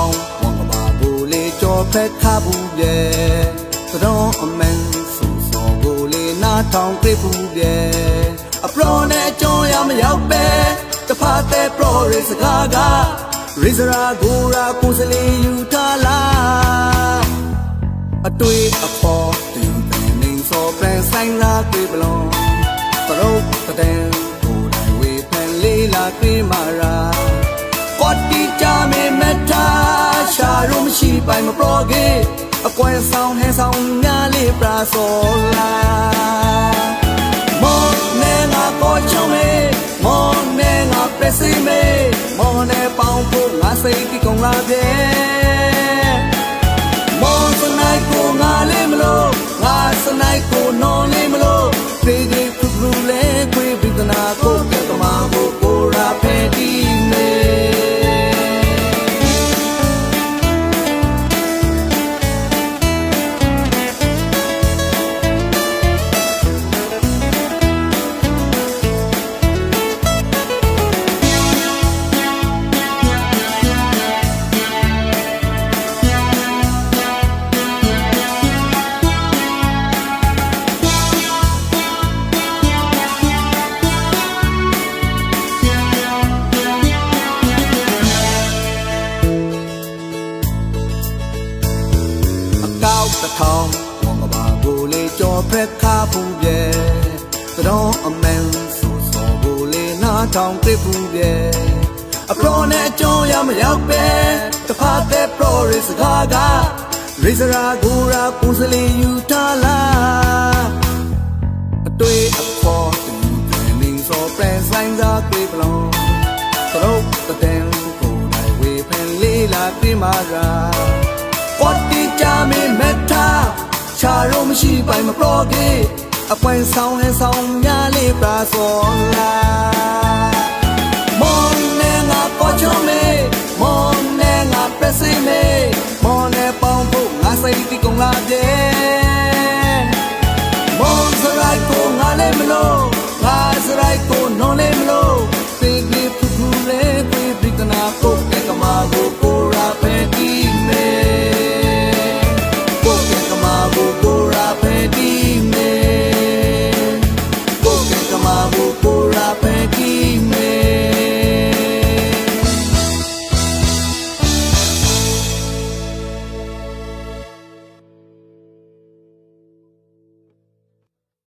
ထောင်ဝန်ကဘာကိုလေကြောဖက်ခဘူးပြေသတော်အမန်ဆူစောကိုလေနာထောင်ပြဘူးပြေအပရောနဲ့ကြောင်းရမရောက်ပဲတဖတ်တဲ့ပရောရစကားကရိစရာကိုရာကိုစလီယူထားလားအတွေ့အပေါ်တင်တင်နေစောပြန်ဆိုင်လာပြေပလုံးသရုပ်တဲ့ကိုယ်တိုင်ဝေဖန်လေးလာပြေမာရာကော်တီချာမေမတာရှာရုံရှိပိုင်မပရောကေအကွယ်ဆောင်ဟဲဆောင်ညာလေးပရာစောလာမောနေငါပေါ်ချုံမေမောနေငါပရစီမေမောနေပေါင်းဖို့ငါစိတ်ဒီကုန်လာပြေမောစနိုင်ကိုငါလေးမလို့ငါစနိုင်ကိုနော်လေးမလို့ပြေဒီဖူဖူလေးခွေပြဒနာကိုကတမဖို့ကိုရာဖဲဒီမေထောင်ဝန်ကဘာကိုလေကြောဖက်ခဘူးပြေသတော်အမန်ဆူစောကိုလေနာထောင်ပြဘူးပြေအပရောနဲ့ကြောင်းရမရောက်ပဲတဖတ်တဲ့ပရောရစကားကရိစရာကိုရာကိုစလီယူထားလားအတွေ့အပေါ်တင်နေစောပြန်ဆိုင်သာပြေပလုံးသရုပ်တဲ့ကိုယ်တိုင်ဝေဖန်လေးလာပြေမာရာကော်တီချာမေမတာရှာရုံမရှိပိုင်မပရောကေအပွင့်ဆောင်ဟဲဆောင်ညာလေးပရာစောလာမောင်နေငါပေါ်ချုံမေမော